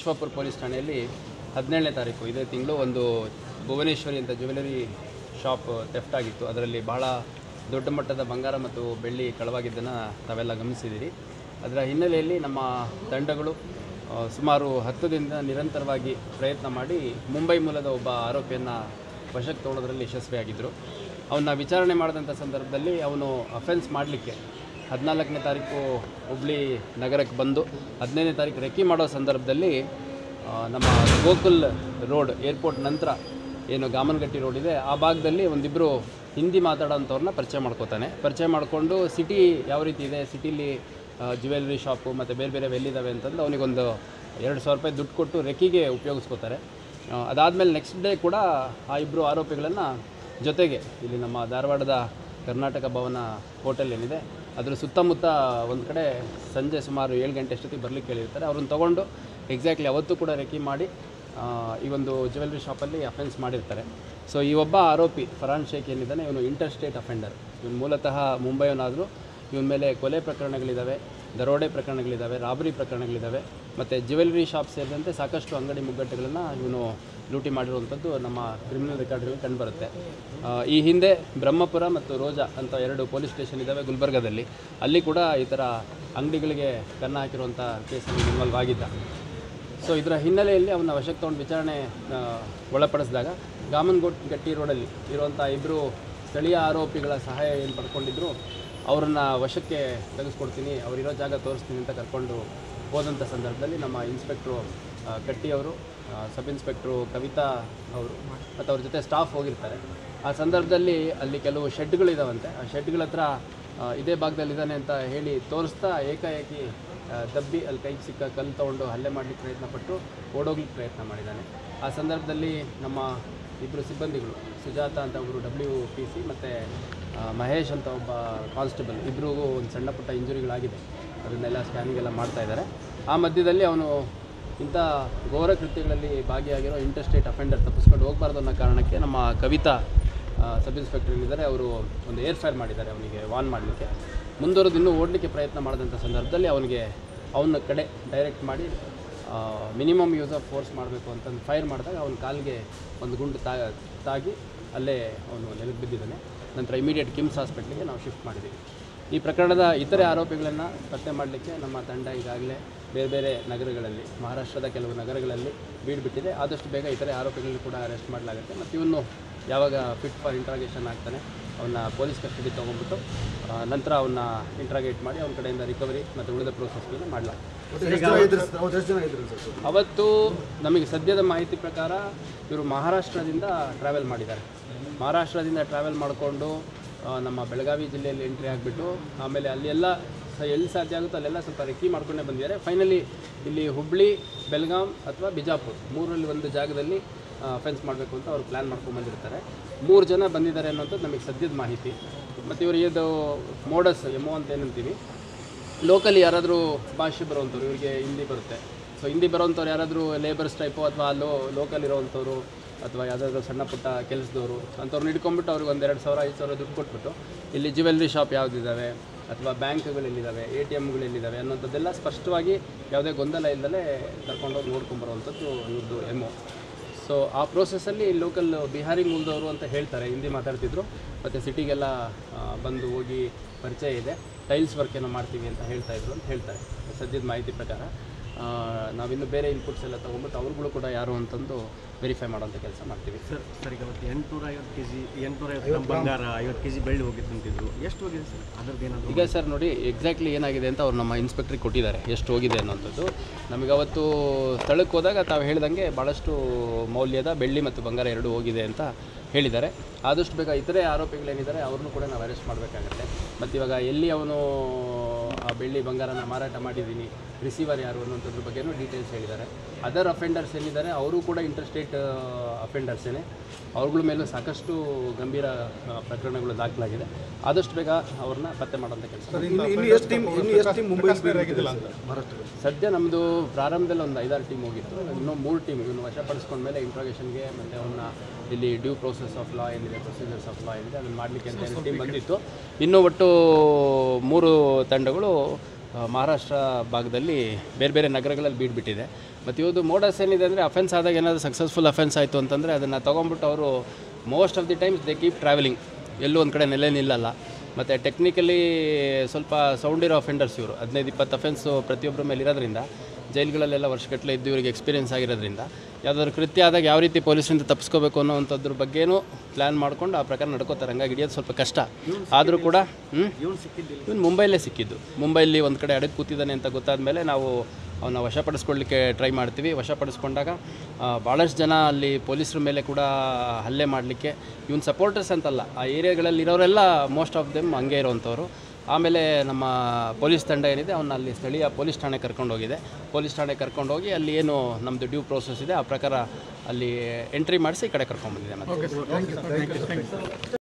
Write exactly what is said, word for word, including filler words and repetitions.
ವಿಶ್ವಾಪುರ police ಠಾಣೆಯಲ್ಲಿ ಹದಿನೇಳನೇ ತಾರೀಕು ಇದೇ ತಿಂಗಳು ಒಂದು ಭುವನೇಶ್ವರಿ ಅಂತ ಜ್ಯುವೆಲರಿ ಶಾಪ್ ಥೆಫ್ಟ್ ಆಗಿತ್ತು. ಅದರಲ್ಲಿ ಬಹಳ ದೊಡ್ಡ ಮಟ್ಟದ ಬಂಗಾರ ಮತ್ತು ಬೆಳ್ಳಿ ಕಳವಾಗಿದ್ದನ್ನು ತಾವೆಲ್ಲ ಗಮನಿಸಿದ್ದೀರಿ. ಅದರ ಹಿನ್ನೆಲೆಯಲ್ಲಿ ನಮ್ಮ ತಂಡಗಳು ಸುಮಾರು ಹತ್ತು ದಿನದಿಂದ ನಿರಂತರವಾಗಿ ಪ್ರಯತ್ನ ಮಾಡಿ ಮುಂಬೈ ಮೂಲದ ಒಬ್ಬ ಆರೋಪಿಯನ್ನು ವಶಕ್ಕೆ ತೊಗೊಳೋದ್ರಲ್ಲಿ ಯಶಸ್ವಿಯಾಗಿದ್ದರು. ಅವನ್ನ ವಿಚಾರಣೆ ಮಾಡಿದಂಥ ಸಂದರ್ಭದಲ್ಲಿ ಅವನು ಅಫೆನ್ಸ್ ಮಾಡಲಿಕ್ಕೆ ಹದಿನಾಲ್ಕನೇ ತಾರೀಕು ಹುಬ್ಳಿ ನಗರಕ್ಕೆ ಬಂದು ಹದಿನೈದನೇ ತಾರೀಕು ರೆಕ್ಕಿ ಮಾಡೋ ಸಂದರ್ಭದಲ್ಲಿ ನಮ್ಮ ಗೋಕುಲ್ ರೋಡ್ ಏರ್ಪೋರ್ಟ್ ನಂತರ ಏನು ಗಾಮನಗಟ್ಟಿ ರೋಡ್ ಇದೆ ಆ ಭಾಗದಲ್ಲಿ ಒಂದಿಬ್ಬರು ಹಿಂದಿ ಮಾತಾಡೋಂಥವ್ರನ್ನ ಪರಿಚಯ ಮಾಡ್ಕೋತಾನೆ. ಪರಿಚಯ ಮಾಡಿಕೊಂಡು ಸಿಟಿ ಯಾವ ರೀತಿ ಇದೆ, ಸಿಟಿಲಿ ಜ್ಯುವೆಲರಿ ಶಾಪು ಮತ್ತು ಬೇರೆ ಬೇರೆ ಎಲ್ಲಿದ್ದಾವೆ ಅಂತಂದು ಅವನಿಗೊಂದು ಎರಡು ಸಾವಿರ ರೂಪಾಯಿ ದುಡ್ಡು ಕೊಟ್ಟು ರೆಕ್ಕಿಗೆ ಉಪಯೋಗಿಸ್ಕೋತಾರೆ. ಅದಾದಮೇಲೆ ನೆಕ್ಸ್ಟ್ ಡೇ ಕೂಡ ಆ ಇಬ್ಬರು ಆರೋಪಿಗಳನ್ನು ಜೊತೆಗೆ ಇಲ್ಲಿ ನಮ್ಮ ಧಾರವಾಡದ ಕರ್ನಾಟಕ ಭವನ ಹೋಟೆಲ್ ಏನಿದೆ ಅದರ ಸುತ್ತಮುತ್ತ ಒಂದು ಕಡೆ ಸಂಜೆ ಸುಮಾರು ಏಳು ಗಂಟೆ ಅಷ್ಟೊತ್ತಿಗೆ ಬರಲಿಕ್ಕೆ ಹೇಳಿರ್ತಾರೆ. ಅವ್ರನ್ನ ತೊಗೊಂಡು ಎಕ್ಸಾಕ್ಟ್ಲಿ ಅವತ್ತು ಕೂಡ ರೆಕ್ಕಿ ಮಾಡಿ ಈ ಒಂದು ಜ್ಯುವೆಲರಿ ಶಾಪಲ್ಲಿ ಅಫೆನ್ಸ್ ಮಾಡಿರ್ತಾರೆ. ಸೊ ಈ ಒಬ್ಬ ಆರೋಪಿ ಫರಾನ್ ಶೇಖ್ ಏನಿದ್ದಾನೆ ಇವನು ಇಂಟರ್ ಸ್ಟೇಟ್ ಅಫೆಂಡರ್. ಇವನು ಮೂಲತಃ ಮುಂಬೈಯವನಾದರೂ ಇವನ ಮೇಲೆ ಕೊಲೆ ಪ್ರಕರಣಗಳಿದ್ದಾವೆ, ದರೋಡೆ ಪ್ರಕರಣಗಳಿದ್ದಾವೆ, ರಾಬರಿ ಪ್ರಕರಣಗಳಿದ್ದಾವೆ ಮತ್ತು ಜ್ಯುವೆಲರಿ ಶಾಪ್ ಸೇರಿದಂತೆ ಸಾಕಷ್ಟು ಅಂಗಡಿ ಮುಗ್ಗಟ್ಟುಗಳನ್ನು ಇವನು ಲೂಟಿ ಮಾಡಿರುವಂಥದ್ದು ನಮ್ಮ ಕ್ರಿಮಿನಲ್ ರೆಕಾರ್ಡ್ಗಳು ಕಂಡುಬರುತ್ತೆ. ಈ ಹಿಂದೆ ಬ್ರಹ್ಮಪುರ ಮತ್ತು ರೋಜಾ ಅಂತ ಎರಡು ಪೊಲೀಸ್ ಸ್ಟೇಷನ್ ಇದ್ದಾವೆ ಗುಲ್ಬರ್ಗದಲ್ಲಿ, ಅಲ್ಲಿ ಕೂಡ ಈ ಥರ ಅಂಗಡಿಗಳಿಗೆ ಕನ್ನ ಹಾಕಿರುವಂಥ ಕೇಸಲ್ಲಿ ಇನ್ವಾಲ್ವ್ ಆಗಿದ್ದ. ಸೊ ಇದರ ಹಿನ್ನೆಲೆಯಲ್ಲಿ ಅವನ್ನ ವಶಕ್ಕೆ ತೊಗೊಂಡು ವಿಚಾರಣೆ ಒಳಪಡಿಸಿದಾಗ ಗಾಮನಗೋಟ್ ಗಟ್ಟಿ ರೋಡಲ್ಲಿ ಇರುವಂಥ ಇಬ್ಬರು ಸ್ಥಳೀಯ ಆರೋಪಿಗಳ ಸಹಾಯ ಏನು ಪಡ್ಕೊಂಡಿದ್ರು ಅವರನ್ನು ವಶಕ್ಕೆ ತೆಗೆಸ್ಕೊಡ್ತೀನಿ, ಅವರಿರೋ ಜಾಗ ತೋರಿಸ್ತೀನಿ ಅಂತ ಕರ್ಕೊಂಡು ಹೋದಂಥ ಸಂದರ್ಭದಲ್ಲಿ ನಮ್ಮ ಇನ್ಸ್ಪೆಕ್ಟ್ರು ಕಟ್ಟಿಯವರು, ಸಬ್ ಇನ್ಸ್ಪೆಕ್ಟ್ರು ಕವಿತಾ ಅವರು ಮತ್ತು ಅವ್ರ ಜೊತೆ ಸ್ಟಾಫ್ ಹೋಗಿರ್ತಾರೆ. ಆ ಸಂದರ್ಭದಲ್ಲಿ ಅಲ್ಲಿ ಕೆಲವು ಶೆಡ್ಗಳಿದ್ದಾವಂತೆ. ಆ ಶೆಡ್ಗಳ ಹತ್ರ ಇದೇ ಭಾಗದಲ್ಲಿದ್ದಾನೆ ಅಂತ ಹೇಳಿ ತೋರಿಸ್ತಾ ಏಕಾಏಕಿ ದಬ್ಬಿ ಅಲ್ಲಿ ಕೈಗೆ ಸಿಕ್ಕ ಕಲ್ಲು ತೊಗೊಂಡು ಹಲ್ಲೆ ಮಾಡಲಿಕ್ಕೆ ಪ್ರಯತ್ನಪಟ್ಟು ಓಡೋಗ್ಲಿಕ್ಕೆ ಪ್ರಯತ್ನ ಮಾಡಿದ್ದಾನೆ. ಆ ಸಂದರ್ಭದಲ್ಲಿ ನಮ್ಮ ಇಬ್ಬರು ಸಿಬ್ಬಂದಿಗಳು ಸುಜಾತ ಅಂತ ಒಬ್ಬರು ಡಬ್ಲ್ಯೂ ಪಿ ಸಿ ಮತ್ತು ಮಹೇಶ್ ಅಂತ ಒಬ್ಬ ಕಾನ್ಸ್ಟೇಬಲ್ ಇಬ್ಬರಿಗೂ ಒಂದು ಸಣ್ಣ ಪುಟ್ಟ ಇಂಜುರಿಗಳಾಗಿದೆ. ಅದನ್ನೆಲ್ಲ ಸ್ಕ್ಯಾನಿಂಗ್ ಎಲ್ಲ ಮಾಡ್ತಾಯಿದ್ದಾರೆ. ಆ ಮಧ್ಯದಲ್ಲಿ ಅವನು ಇಂಥ ಘೋರ ಕೃತ್ಯಗಳಲ್ಲಿ ಭಾಗಿಯಾಗಿರೋ ಇಂಟರ್ ಸ್ಟೇಟ್ ಅಫೆಂಡರ್ ತಪ್ಪಿಸ್ಕೊಂಡು ಹೋಗಬಾರ್ದು ಅನ್ನೋ ಕಾರಣಕ್ಕೆ ನಮ್ಮ ಕವಿತಾ ಸಬ್ ಇನ್ಸ್ಪೆಕ್ಟರ್ ಏನಿದ್ದಾರೆ ಅವರು ಒಂದು ಏರ್ ಫೈರ್ ಮಾಡಿದ್ದಾರೆ ಅವನಿಗೆ ವಾರ್ನ್ ಮಾಡಲಿಕ್ಕೆ. ಮುಂದುವರೆದು ಇನ್ನೂ ಓಡಲಿಕ್ಕೆ ಪ್ರಯತ್ನ ಮಾಡಿದಂಥ ಸಂದರ್ಭದಲ್ಲಿ ಅವನಿಗೆ ಅವನ ಕಡೆ ಡೈರೆಕ್ಟ್ ಮಾಡಿ ಮಿನಿಮಮ್ ಯೂಸ್ ಆಫ್ ಫೋರ್ಸ್ ಮಾಡಬೇಕು ಅಂತಂದು ಫೈರ್ ಮಾಡಿದಾಗ ಅವನ ಕಾಲಿಗೆ ಒಂದು ಗುಂಡು ತಾ ತಾಗಿ ಅಲ್ಲೇ ಅವನು ನೆಲಕ್ಕೆ ಬಿದ್ದಿದ್ದಾನೆ. ನಂತರ ಇಮಿಡಿಯೇಟ್ ಕಿಮ್ಸ್ ಹಾಸ್ಪಿಟ್ಲಿಗೆ ನಾವು ಶಿಫ್ಟ್ ಮಾಡಿದ್ದೀವಿ. ಈ ಪ್ರಕರಣದ ಇತರೆ ಆರೋಪಿಗಳನ್ನು ಪತ್ತೆ ಮಾಡಲಿಕ್ಕೆ ನಮ್ಮ ತಂಡ ಈಗಾಗಲೇ ಬೇರೆ ಬೇರೆ ನಗರಗಳಲ್ಲಿ, ಮಹಾರಾಷ್ಟ್ರದ ಕೆಲವು ನಗರಗಳಲ್ಲಿ ಬೀಡುಬಿಟ್ಟಿದೆ. ಆದಷ್ಟು ಬೇಗ ಇತರೆ ಆರೋಪಿಗಳನ್ನು ಕೂಡ ಅರೆಸ್ಟ್ ಮಾಡಲಾಗುತ್ತೆ ಮತ್ತು ಇವನು ಯಾವಾಗ ಫಿಟ್ ಫಾರ್ ಇಂಟ್ರಾಗೇಷನ್ ಆಗ್ತಾನೆ ಅವನ್ನ ಪೊಲೀಸ್ ಕಸ್ಟಡಿ ತೊಗೊಂಡ್ಬಿಟ್ಟು ನಂತರ ಅವನ್ನ ಇಂಟ್ರಾಗೇಟ್ ಮಾಡಿ ಅವನ ಕಡೆಯಿಂದ ರಿಕವರಿ ಮತ್ತು ಉಳಿದ ಪ್ರೋಸೆಸ್ಗಳನ್ನ ಮಾಡಲಾಗುತ್ತೆ. ಅವತ್ತು ನಮಗೆ ಸದ್ಯದ ಮಾಹಿತಿ ಪ್ರಕಾರ ಇವರು ಮಹಾರಾಷ್ಟ್ರದಿಂದ ಟ್ರಾವೆಲ್ ಮಾಡಿದ್ದಾರೆ. ಮಹಾರಾಷ್ಟ್ರದಿಂದ ಟ್ರಾವೆಲ್ ಮಾಡಿಕೊಂಡು ನಮ್ಮ ಬೆಳಗಾವಿ ಜಿಲ್ಲೆಯಲ್ಲಿ ಎಂಟ್ರಿ ಆಗಿಬಿಟ್ಟು ಆಮೇಲೆ ಅಲ್ಲೆಲ್ಲ ಎಲ್ಲಿ ಸಾಧ್ಯ ಆಗುತ್ತೋ ಅಲ್ಲೆಲ್ಲ ಸ್ವಲ್ಪ ರೆಕ್ಕಿ ಮಾಡ್ಕೊಂಡೇ ಬಂದಿದ್ದಾರೆ. ಫೈನಲಿ ಇಲ್ಲಿ ಹುಬ್ಳಿ, ಬೆಳಗಾಂ ಅಥವಾ ಬಿಜಾಪುರ ಮೂರಲ್ಲಿ ಒಂದು ಜಾಗದಲ್ಲಿ ಅಫೆನ್ಸ್ ಮಾಡಬೇಕು ಅಂತ ಅವ್ರು ಪ್ಲ್ಯಾನ್ ಮಾಡ್ಕೊಂಡು ಬಂದಿರ್ತಾರೆ. ಮೂರು ಜನ ಬಂದಿದ್ದಾರೆ ಅನ್ನೋಂಥದ್ದು ನಮಗೆ ಸದ್ಯದ ಮಾಹಿತಿ. ಮತ್ತು ಇವರು ಇದು ಮೋಡಸ್ ಎಮೋ ಅಂತ ಏನಂತೀವಿ, ಲೋಕಲಿ ಯಾರಾದರೂ ಭಾಷೆ ಬರೋವಂಥವ್ರು, ಇವರಿಗೆ ಹಿಂದಿ ಬರುತ್ತೆ. ಸೊ ಹಿಂದಿ ಬರೋವಂಥವ್ರು ಯಾರಾದರೂ ಲೇಬರ್ಸ್ ಟೈಪು ಅಥವಾ ಲೋ ಲೋಕಲ್ ಇರೋವಂಥವ್ರು ಅಥವಾ ಯಾವುದಾದ್ರೂ ಸಣ್ಣ ಪುಟ್ಟ ಕೆಲಸದವರು ಅಂಥವ್ರನ್ನ ಹಿಡ್ಕೊಂಡ್ಬಿಟ್ಟು ಅವ್ರಿಗೆ ಒಂದು ಎರಡು ಸಾವಿರ ಐದು ಸಾವಿರ ದುಡ್ಡು ಕೊಟ್ಬಿಟ್ಟು ಇಲ್ಲಿ ಜ್ಯುವೆಲರಿ ಶಾಪ್ ಯಾವುದಿದ್ದಾವೆ ಅಥವಾ ಬ್ಯಾಂಕ್ಗಳೆಲ್ಲಿದ್ದಾವೆ, ಎ ಟಿ ಎಮ್ಗಳೆಲ್ಲಿದ್ದಾವೆ ಅನ್ನೋಂಥದ್ದೆಲ್ಲ ಸ್ಪಷ್ಟವಾಗಿ ಯಾವುದೇ ಗೊಂದಲ ಇಲ್ಲದೆ ಕರ್ಕೊಂಡೋಗಿ ನೋಡ್ಕೊಂಬರುವಂಥದ್ದು ಇವ್ರದ್ದು ಎಮೋ. ಸೊ ಆ ಪ್ರೋಸೆಸ್ಸಲ್ಲಿ ಲೋಕಲ್ ಬಿಹಾರಿ ಮೂಲದವರು ಅಂತ ಹೇಳ್ತಾರೆ, ಹಿಂದಿ ಮಾತಾಡ್ತಿದ್ರು ಮತ್ತು ಸಿಟಿಗೆಲ್ಲ ಬಂದು ಹೋಗಿ ಪರಿಚಯ ಇದೆ, ಟೈಲ್ಸ್ ವರ್ಕ್ ಏನೋ ಮಾಡ್ತೀವಿ ಅಂತ ಹೇಳ್ತಾಯಿದ್ರು ಅಂತ ಹೇಳ್ತಾರೆ ಸದ್ಯದ ಮಾಹಿತಿ ಪ್ರಕಾರ. ನಾವಿನ್ನು ಬೇರೆ ಇನ್ಪುಟ್ಸ್ ಎಲ್ಲ ತೊಗೊಂಡ್ಬಿಟ್ಟು ಅವ್ರುಗಳು ಕೂಡ ಯಾರು ಅಂತಂದು ವೆರಿಫೈ ಮಾಡೋಂಥ ಕೆಲಸ ಮಾಡ್ತೀವಿ. ಸರ್ ಸರ್ ಈಗ ಅವತ್ತು ಎಂಟುನೂರ ಐವತ್ತು ಕೆ ಜಿ ಎಂಟುನೂರ ಐವತ್ತು ಬಂಗಾರ ಐವತ್ತು ಕೆ ಜಿ ಬೆಳ್ಳಿ ಹೋಗಿತ್ತು ಅಂತಿದ್ರು, ಎಷ್ಟು ಹೋಗಿದೆ ಸರ್ ಅದ್ರದ್ದು ಏನಾದರೂ? ಈಗ ಸರ್ ನೋಡಿ ಎಕ್ಸಾಕ್ಟ್ಲಿ ಏನಾಗಿದೆ ಅಂತ ಅವ್ರು ನಮ್ಮ ಇನ್ಸ್ಪೆಕ್ಟ್ರಿಗೆ ಕೊಟ್ಟಿದ್ದಾರೆ ಎಷ್ಟು ಹೋಗಿದೆ ಅನ್ನೋಂಥದ್ದು. ನಮಗೆ ಅವತ್ತು ಸ್ಥಳಕ್ಕೆ ಹೋದಾಗ ತಾವು ಹೇಳ್ದಂಗೆ ಭಾಳಷ್ಟು ಮೌಲ್ಯದ ಬೆಳ್ಳಿ ಮತ್ತು ಬಂಗಾರ ಎರಡೂ ಹೋಗಿದೆ ಅಂತ ಹೇಳಿದ್ದಾರೆ. ಆದಷ್ಟು ಬೇಗ ಇತರೆ ಆರೋಪಿಗಳೇನಿದ್ದಾರೆ ಅವ್ರನ್ನೂ ಕೂಡ ನಾವು ಅರೆಸ್ಟ್ ಮಾಡಬೇಕಾಗತ್ತೆ. ಮತ್ತು ಇವಾಗ ಎಲ್ಲಿ ಅವನು ಆ ಬೆಳ್ಳಿ ಬಂಗಾರನ ಮಾರಾಟ ಮಾಡಿದ್ದೀನಿ, ರಿಸೀವರ್ ಯಾರು ಅನ್ನೋಂಥದ್ರ ಬಗ್ಗೆಯೂ ಡೀಟೇಲ್ಸ್ ಹೇಳಿದ್ದಾರೆ. ಅದರ್ ಅಫೆಂಡರ್ಸ್ ಏನಿದ್ದಾರೆ ಅವರು ಕೂಡ ಇಂಟರ್ ಸ್ಟೇಟ್ ಅಫೆಂಡರ್ಸೇ, ಅವ್ರಗಳ ಮೇಲೂ ಸಾಕಷ್ಟು ಗಂಭೀರ ಪ್ರಕರಣಗಳು ದಾಖಲಾಗಿದೆ. ಆದಷ್ಟು ಬೇಗ ಅವ್ರನ್ನ ಪತ್ತೆ ಮಾಡೋಂಥ ಕೆಲಸ. ಸದ್ಯ ನಮ್ಮದು ಪ್ರಾರಂಭದಲ್ಲಿ ಒಂದು ಐದಾರು ಟೀಮ್ ಹೋಗಿತ್ತು, ಇನ್ನೂ ಮೂರು ಟೀಮ್ ಇವನು ವಶಪಡಿಸ್ಕೊಂಡ ಮೇಲೆ ಇಂಟ್ರಾಗೇಷನ್ಗೆ ಮತ್ತು ಅವನ್ನ ಇಲ್ಲಿ ಡ್ಯೂ ಪ್ರೋಸೆಸ್ ಆಫ್ ಲಾ ಏನಿದೆ, ಪ್ರೊಸೀಜರ್ಸ್ ಆಫ್ ಲಾ ಏನಿದೆ ಅದನ್ನು ಮಾಡಲಿಕ್ಕೆ ಅಂತ ಟೀಮ್ ಬಂದಿತ್ತು. ಇನ್ನೂ ಒಟ್ಟು ಮೂರು ತಂಡಗಳು ಮಹಾರಾಷ್ಟ್ರ ಭಾಗದಲ್ಲಿ ಬೇರೆ ಬೇರೆ ನಗರಗಳಲ್ಲಿ ಬೀಡ್ಬಿಟ್ಟಿದೆ. ಮತ್ತು ಇವತ್ತು ಮೋಡಸ್ ಏನಿದೆ ಅಂದರೆ ಅಫೆನ್ಸ್ ಆದಾಗ ಏನಾದರೂ ಸಕ್ಸಸ್ಫುಲ್ ಅಫೆನ್ಸ್ ಆಯಿತು ಅಂತಂದರೆ ಅದನ್ನು ತೊಗೊಂಬಿಟ್ಟು ಅವರು most of the times they keep travelling, ಎಲ್ಲೂ ಒಂದು ಕಡೆ ನೆಲೆ ನಿಲ್ಲಲ್ಲ. ಮತ್ತು ಟೆಕ್ನಿಕಲಿ ಸ್ವಲ್ಪ ಸೌಂಡ್ ಇರೋ ಅಫೆಂಡರ್ಸ್ ಇವರು, ಹದಿನೈದು ಇಪ್ಪತ್ತು ಅಫೆನ್ಸು ಪ್ರತಿಯೊಬ್ಬರ ಮೇಲೆ ಇರೋದ್ರಿಂದ, ಜೈಲುಗಳಲ್ಲೆಲ್ಲ ವರ್ಷಗಟ್ಟಲೆ ಇದ್ದು ಇವರಿಗೆ ಎಕ್ಸ್ಪೀರಿಯೆನ್ಸ್ ಆಗಿರೋದ್ರಿಂದ ಯಾವುದಾದ್ರು ಕೃತ್ಯ ಆದಾಗ ಯಾವ ರೀತಿ ಪೊಲೀಸರಿಂದ ತಪ್ಪಿಸ್ಕೋಬೇಕು ಅನ್ನೋವಂಥದ್ರ ಬಗ್ಗೆನೂ ಪ್ಲ್ಯಾನ್ ಮಾಡ್ಕೊಂಡು ಆ ಪ್ರಕಾರ ನಡ್ಕೋತಾರೆ. ಹಂಗಾಗಿ ಹಿಡಿಯೋದು ಸ್ವಲ್ಪ ಕಷ್ಟ ಆದರೂ ಕೂಡ ಹ್ಞೂ ಇವನು ಮುಂಬೈಲೇ ಸಿಕ್ಕಿದ್ದು. ಮುಂಬೈಲಿ ಒಂದು ಕಡೆ ಅಡಗಿ ಕೂತಿದ್ದಾನೆ ಅಂತ ಗೊತ್ತಾದ ಮೇಲೆ ನಾವು ಅವನ್ನ ವಶಪಡಿಸ್ಕೊಳ್ಳಿಕ್ಕೆ ಟ್ರೈ ಮಾಡ್ತೀವಿ. ವಶಪಡಿಸ್ಕೊಂಡಾಗ ಭಾಳಷ್ಟು ಜನ ಅಲ್ಲಿ ಪೊಲೀಸರ ಮೇಲೆ ಕೂಡ ಹಲ್ಲೆ ಮಾಡಲಿಕ್ಕೆ ಇವನ್ ಸಪೋರ್ಟರ್ಸ್ ಅಂತಲ್ಲ, ಆ ಏರಿಯಾಗಳಲ್ಲಿ ಇರೋರೆಲ್ಲ ಮೋಸ್ಟ್ ಆಫ್ ದೆಮ್ ಹಂಗೆ ಇರೋವಂಥವ್ರು. ಆಮೇಲೆ ನಮ್ಮ ಪೊಲೀಸ್ ತಂಡ ಏನಿದೆ ಅವನ್ನ ಅಲ್ಲಿ ಸ್ಥಳೀಯ ಪೊಲೀಸ್ ಠಾಣೆ ಕರ್ಕೊಂಡೋಗಿದೆ. ಪೊಲೀಸ್ ಠಾಣೆ ಕರ್ಕೊಂಡೋಗಿ ಅಲ್ಲಿ ಏನು ನಮ್ಮದು ಡ್ಯೂ ಪ್ರೋಸೆಸ್ ಇದೆ ಆ ಪ್ರಕಾರ ಅಲ್ಲಿ ಎಂಟ್ರಿ ಮಾಡಿಸಿ ಈ ಕಡೆ ಕರ್ಕೊಂಡ್ಬಂದಿದೆ. ಮತ್ತೆ